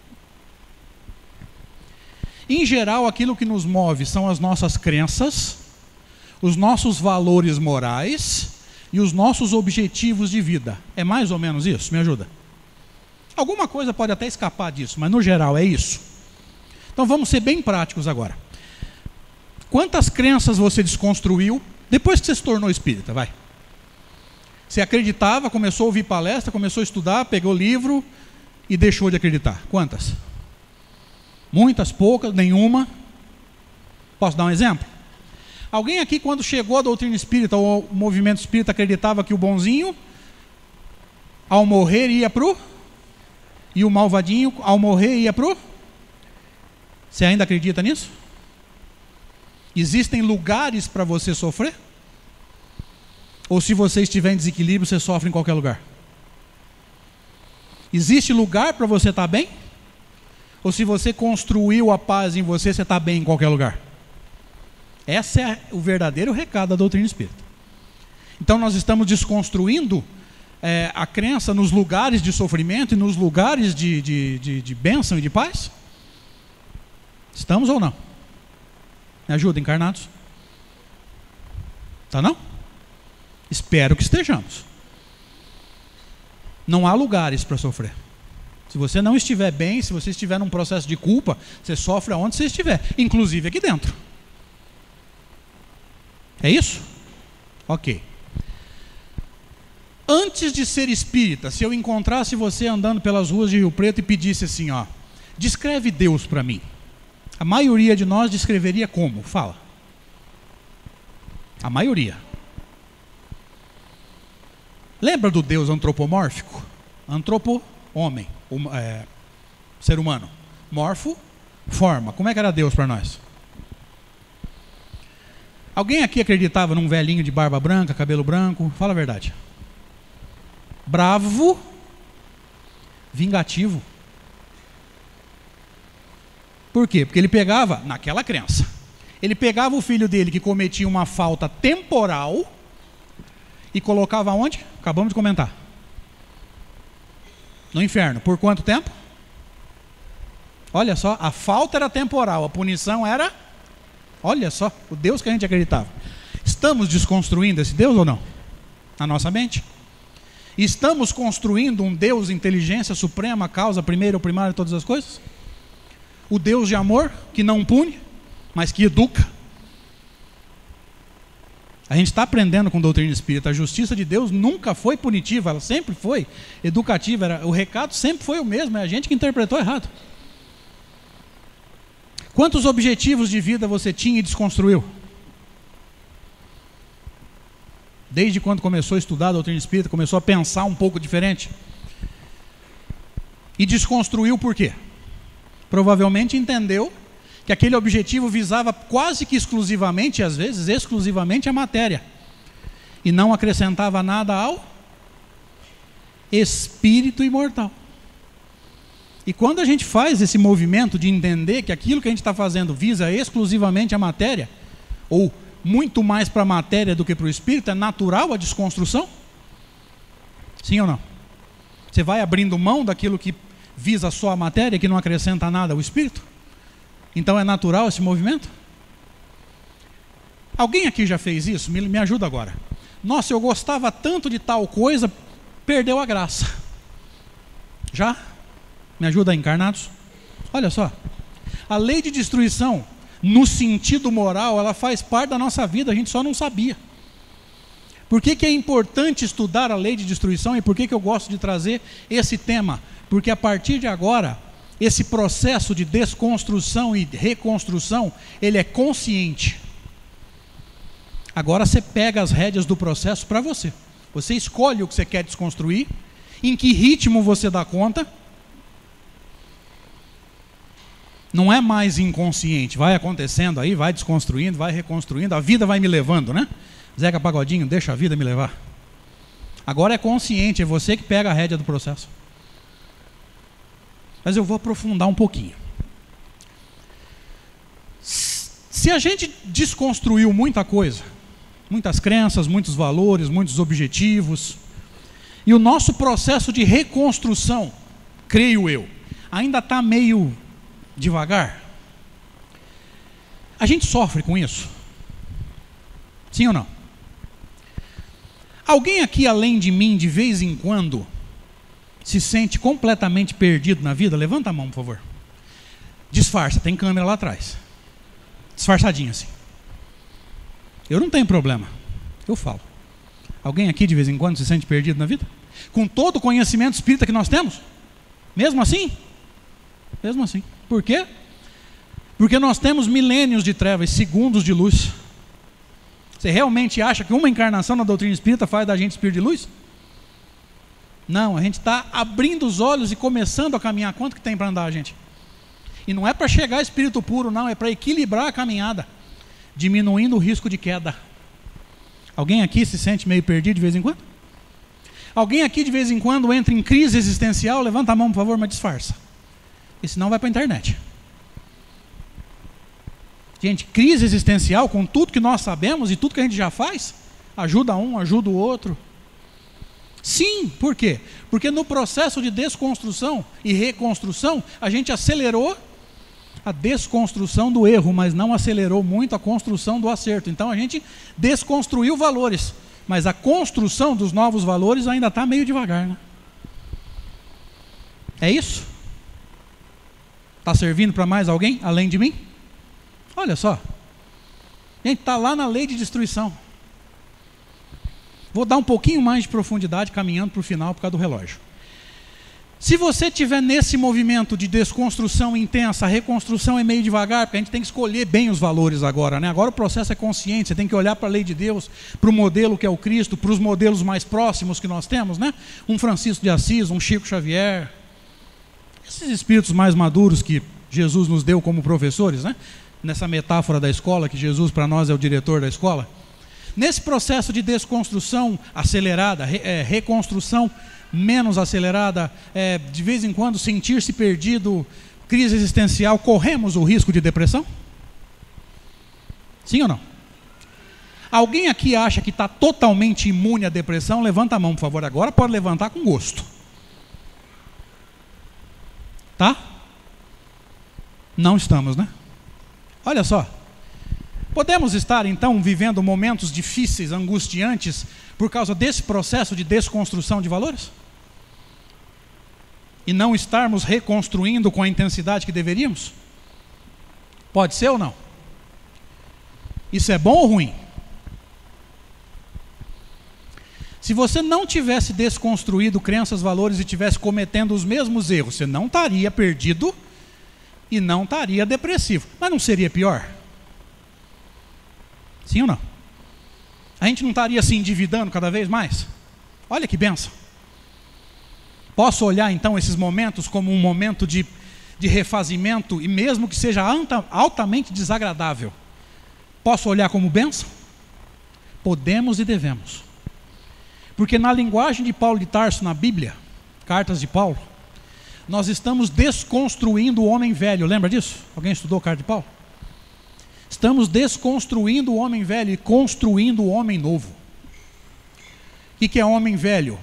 Em geral, aquilo que nos move são as nossas crenças, os nossos valores morais e os nossos objetivos de vida. É mais ou menos isso? Me ajuda. Alguma coisa pode até escapar disso, mas no geral é isso. Então vamos ser bem práticos agora. Quantas crenças você desconstruiu depois que você se tornou espírita? Vai. Você acreditava, começou a ouvir palestra, começou a estudar, pegou livro e deixou de acreditar. Quantas? Muitas, poucas, nenhuma. Posso dar um exemplo? Alguém aqui, quando chegou a doutrina espírita ou o movimento espírita, acreditava que o bonzinho, ao morrer, ia pro... E o malvadinho, ao morrer, ia pro... Você ainda acredita nisso? Existem lugares para você sofrer? Ou se você estiver em desequilíbrio, você sofre em qualquer lugar? Existe lugar para você estar bem? Ou se você construiu a paz em você, você está bem em qualquer lugar? Esse é o verdadeiro recado da doutrina espírita. Então nós estamos desconstruindo a crença nos lugares de sofrimento e nos lugares de bênção e de paz? Estamos ou não? Me ajuda, encarnados? Tá não? Espero que estejamos. Não há lugares para sofrer. Se você não estiver bem, se você estiver num processo de culpa, você sofre aonde você estiver, inclusive aqui dentro. É isso? Ok. Antes de ser espírita, se eu encontrasse você andando pelas ruas de Rio Preto e pedisse assim, ó, descreve Deus para mim. A maioria de nós descreveria como? Fala. A maioria. Lembra do Deus antropomórfico? Antropo, homem, ser humano. Morfo, forma. Como é que era Deus para nós? Alguém aqui acreditava num velhinho de barba branca, cabelo branco? Fala a verdade. Bravo, vingativo. Por quê? Porque ele pegava, naquela crença, ele pegava o filho dele que cometia uma falta temporal e colocava onde? Acabamos de comentar. No inferno. Por quanto tempo? Olha só, a falta era temporal, a punição era... Olha só, o Deus que a gente acreditava. Estamos desconstruindo esse Deus ou não? Na nossa mente? Estamos construindo um Deus, inteligência suprema, causa primeira ou primária de todas as coisas? O Deus de amor, que não pune, mas que educa. A gente está aprendendo com doutrina espírita. A justiça de Deus nunca foi punitiva, ela sempre foi educativa. O recado sempre foi o mesmo, é a gente que interpretou errado. Quantos objetivos de vida você tinha e desconstruiu? Desde quando começou a estudar a doutrina espírita, começou a pensar um pouco diferente? E desconstruiu por quê? Provavelmente entendeu que aquele objetivo visava quase que exclusivamente, às vezes exclusivamente, a matéria. E não acrescentava nada ao espírito imortal. E quando a gente faz esse movimento de entender que aquilo que a gente está fazendo visa exclusivamente a matéria, ou muito mais para a matéria do que para o espírito, é natural a desconstrução? Sim ou não? Você vai abrindo mão daquilo que visa só a matéria, que não acrescenta nada ao espírito? Então é natural esse movimento? Alguém aqui já fez isso? Me ajuda agora. Nossa, eu gostava tanto de tal coisa, perdeu a graça. Já? Me ajuda aí, encarnados? Olha só. A lei de destruição, no sentido moral, ela faz parte da nossa vida, a gente só não sabia. Por que é importante estudar a lei de destruição e por que eu gosto de trazer esse tema? Porque a partir de agora, esse processo de desconstrução e reconstrução, ele é consciente. Agora você pega as rédeas do processo para você. Você escolhe o que você quer desconstruir, em que ritmo você dá conta Não é mais inconsciente, vai acontecendo aí, vai desconstruindo, vai reconstruindo, a vida vai me levando, né? Zeca Pagodinho, deixa a vida me levar. Agora é consciente, é você que pega a rédea do processo. Mas eu vou aprofundar um pouquinho. Se a gente desconstruiu muita coisa, muitas crenças, muitos valores, muitos objetivos, e o nosso processo de reconstrução, creio eu, ainda está meio devagar, a gente sofre com isso? Sim ou não? Alguém aqui, além de mim, de vez em quando, se sente completamente perdido na vida? Levanta a mão, por favor. Disfarça, tem câmera lá atrás. Disfarçadinho assim. Eu não tenho problema, eu falo. Alguém aqui de vez em quando se sente perdido na vida? Com todo o conhecimento espírita que nós temos? Mesmo assim? Mesmo assim. Por quê? Porque nós temos milênios de trevas, segundos de luz. Você realmente acha que uma encarnação na doutrina espírita faz da gente espírito de luz? Não, a gente está abrindo os olhos e começando a caminhar. Quanto que tem para andar, gente? E não é para chegar espírito puro, não, é para equilibrar a caminhada, diminuindo o risco de queda. Alguém aqui se sente meio perdido de vez em quando? Alguém aqui de vez em quando entra em crise existencial? Levanta a mão, por favor, mas disfarça. E senão vai para a internet. Gente, crise existencial, com tudo que nós sabemos e tudo que a gente já faz, ajuda um, ajuda o outro. Sim, por quê? Porque no processo de desconstrução e reconstrução, a gente acelerou a desconstrução do erro, mas não acelerou muito a construção do acerto. Então a gente desconstruiu valores, mas a construção dos novos valores ainda está meio devagar, né? É isso? Está servindo para mais alguém, além de mim? Olha só. A gente está lá na lei de destruição. Vou dar um pouquinho mais de profundidade caminhando para o final por causa do relógio. Se você estiver nesse movimento de desconstrução intensa, a reconstrução é meio devagar, porque a gente tem que escolher bem os valores agora, né? Agora o processo é consciente, você tem que olhar para a lei de Deus, para o modelo que é o Cristo, para os modelos mais próximos que nós temos, né? Um Francisco de Assis, um Chico Xavier, esses espíritos mais maduros que Jesus nos deu como professores, né? Nessa metáfora da escola, que Jesus para nós é o diretor da escola. Nesse processo de desconstrução acelerada, reconstrução menos acelerada, de vez em quando sentir-se perdido, crise existencial, corremos o risco de depressão? Sim ou não? Alguém aqui acha que está totalmente imune à depressão? Levanta a mão, por favor, agora pode levantar com gosto. Tá? Não estamos, né? Olha só. Podemos estar, então, vivendo momentos difíceis, angustiantes, por causa desse processo de desconstrução de valores? E não estarmos reconstruindo com a intensidade que deveríamos? Pode ser ou não? Isso é bom ou ruim? Se você não tivesse desconstruído crenças, valores e tivesse cometendo os mesmos erros, você não estaria perdido e não estaria depressivo. Mas não seria pior? Sim ou não? A gente não estaria se endividando cada vez mais? Olha que bênção. Posso olhar então esses momentos como um momento de refazimento, e mesmo que seja altamente desagradável, posso olhar como bênção? Podemos e devemos. Porque na linguagem de Paulo de Tarso, na Bíblia, cartas de Paulo, nós estamos desconstruindo o homem velho. Lembra disso? Alguém estudou a carta de Paulo? Estamos desconstruindo o homem velho e construindo o homem novo. O que é homem velho?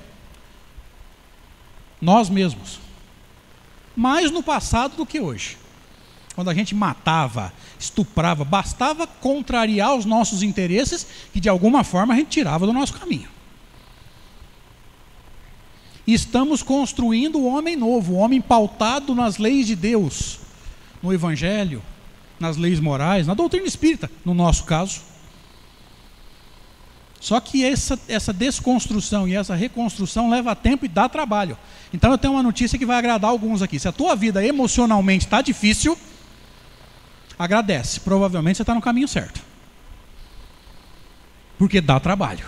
Nós mesmos. Mais no passado do que hoje. Quando a gente matava, estuprava, bastava contrariar os nossos interesses que de alguma forma a gente tirava do nosso caminho. E estamos construindo o homem novo, o homem pautado nas leis de Deus, no Evangelho, nas leis morais, na doutrina espírita, no nosso caso. Só que essa desconstrução e essa reconstrução leva tempo e dá trabalho. Então eu tenho uma notícia que vai agradar alguns aqui. Se a tua vida emocionalmente está difícil, agradece. Provavelmente você está no caminho certo. Porque dá trabalho.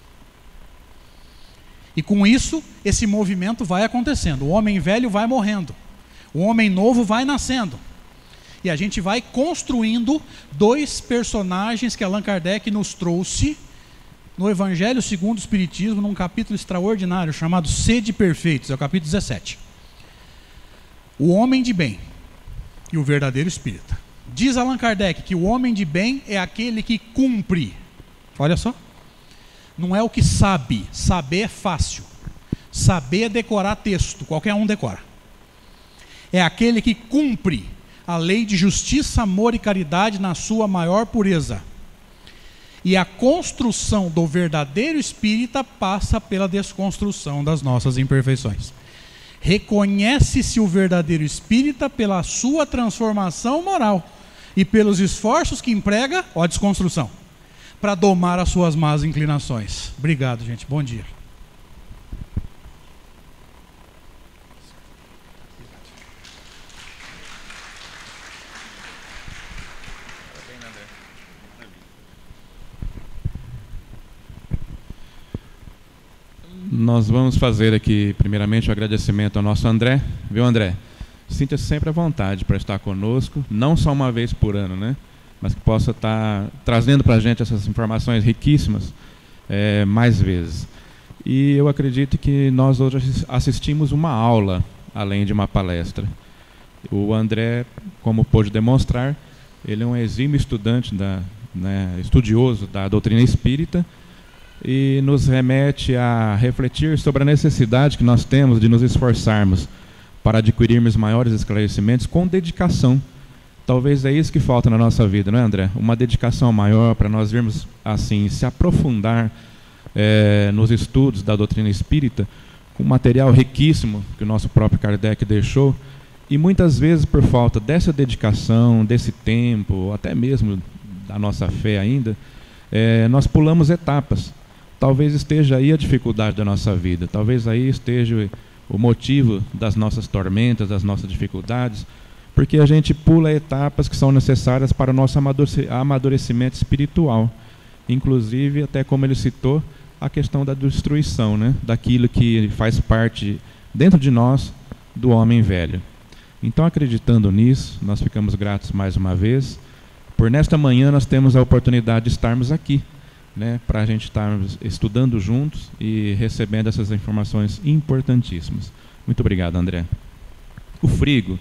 E com isso, esse movimento vai acontecendo. O homem velho vai morrendo. O homem novo vai nascendo. E a gente vai construindo dois personagens que Allan Kardec nos trouxe no Evangelho segundo o Espiritismo, num capítulo extraordinário chamado Sede Perfeitos, é o capítulo 17. O homem de bem e o verdadeiro espírita. Diz Allan Kardec que o homem de bem é aquele que cumpre. Olha só. Não é o que sabe. Saber é fácil. Saber é decorar texto. Qualquer um decora. É aquele que cumpre a lei de justiça, amor e caridade na sua maior pureza. E a construção do verdadeiro espírita passa pela desconstrução das nossas imperfeições. Reconhece-se o verdadeiro espírita pela sua transformação moral e pelos esforços que emprega, ó, a desconstrução, para domar as suas más inclinações. Obrigado, gente. Bom dia. Nós vamos fazer aqui, primeiramente, o agradecimento ao nosso André. Viu, André? Sinta-se sempre à vontade para estar conosco, não só uma vez por ano, né? Mas que possa estar trazendo para a gente essas informações riquíssimas mais vezes. E eu acredito que nós hoje assistimos uma aula, além de uma palestra. O André, como pôde demonstrar, ele é um exímio estudante, estudioso da doutrina espírita, e nos remete a refletir sobre a necessidade que nós temos de nos esforçarmos para adquirirmos maiores esclarecimentos com dedicação. Talvez é isso que falta na nossa vida, não é, André? Uma dedicação maior para nós virmos, assim, se aprofundar nos estudos da doutrina espírita, com material riquíssimo que o nosso próprio Kardec deixou, e muitas vezes por falta dessa dedicação, desse tempo, até mesmo da nossa fé ainda, nós pulamos etapas. Talvez esteja aí a dificuldade da nossa vida, talvez aí esteja o motivo das nossas tormentas, das nossas dificuldades, porque a gente pula etapas que são necessárias para o nosso amadurecimento espiritual. Inclusive, até como ele citou, a questão da destruição, né? Daquilo que faz parte dentro de nós do homem velho. Então, acreditando nisso, nós ficamos gratos mais uma vez, por nesta manhã nós temos a oportunidade de estarmos aqui, né, para a gente estarmos estudando juntos e recebendo essas informações importantíssimas. Muito obrigado, André. O Frigo,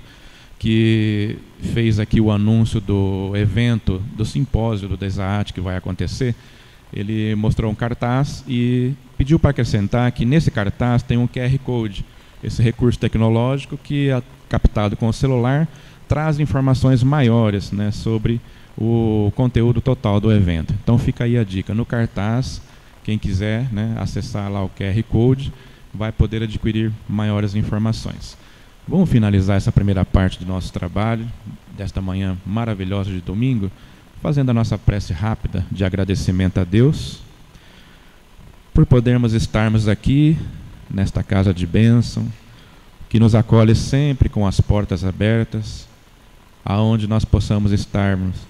que fez aqui o anúncio do evento, do simpósio do DESAAT que vai acontecer, ele mostrou um cartaz e pediu para acrescentar que nesse cartaz tem um QR Code, esse recurso tecnológico que, captado com o celular, traz informações maiores, né, sobre o conteúdo total do evento. Então fica aí a dica, no cartaz, quem quiser, né, acessar lá o QR Code, vai poder adquirir maiores informações. Vamos finalizar essa primeira parte do nosso trabalho, desta manhã maravilhosa de domingo, fazendo a nossa prece rápida de agradecimento a Deus, por podermos estarmos aqui, nesta casa de bênção, que nos acolhe sempre com as portas abertas, aonde nós possamos estarmos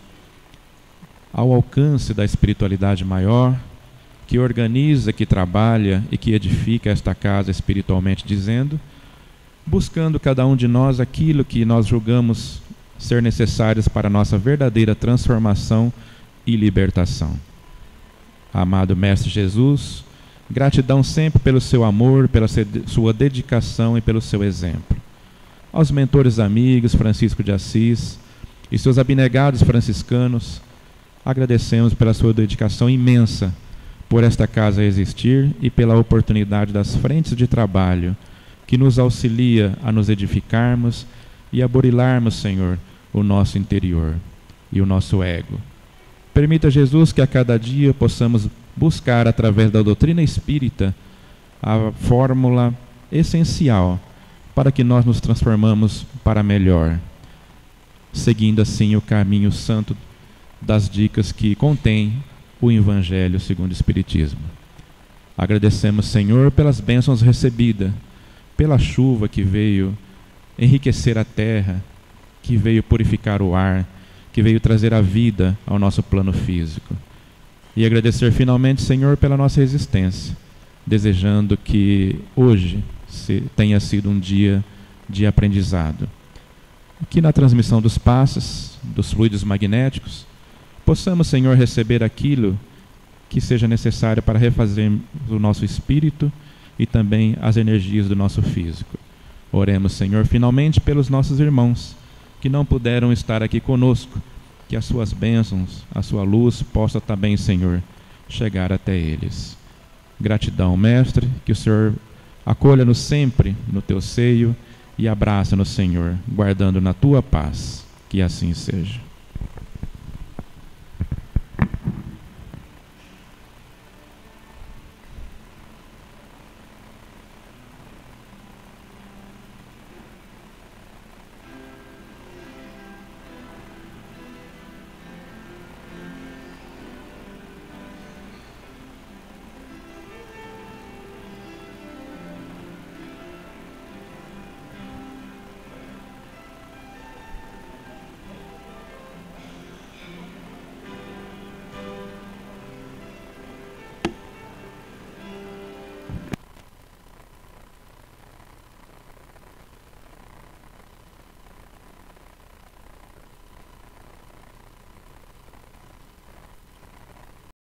ao alcance da espiritualidade maior, que organiza, que trabalha e que edifica esta casa espiritualmente dizendo, buscando cada um de nós aquilo que nós julgamos ser necessários para a nossa verdadeira transformação e libertação. Amado Mestre Jesus, gratidão sempre pelo seu amor, pela sua dedicação e pelo seu exemplo. Aos mentores amigos Francisco de Assis e seus abnegados franciscanos, agradecemos pela sua dedicação imensa por esta casa existir e pela oportunidade das frentes de trabalho que nos auxilia a nos edificarmos e a burilarmos, Senhor, o nosso interior e o nosso ego. Permita, Jesus, que a cada dia possamos buscar, através da doutrina espírita, a fórmula essencial para que nós nos transformamos para melhor, seguindo assim o caminho santo das dicas que contém o Evangelho segundo o Espiritismo. Agradecemos, Senhor, pelas bênçãos recebidas, pela chuva que veio enriquecer a terra, que veio purificar o ar, que veio trazer a vida ao nosso plano físico. E agradecer finalmente, Senhor, pela nossa existência, desejando que hoje tenha sido um dia de aprendizado. que na transmissão dos passes, dos fluidos magnéticos, possamos, Senhor, receber aquilo que seja necessário para refazer o nosso espírito e também as energias do nosso físico. Oremos, Senhor, finalmente pelos nossos irmãos que não puderam estar aqui conosco, que as suas bênçãos, a sua luz possa também, Senhor, chegar até eles. Gratidão, Mestre, que o Senhor acolha-nos sempre no teu seio e abraça-nos, Senhor, guardando na tua paz. Que assim seja.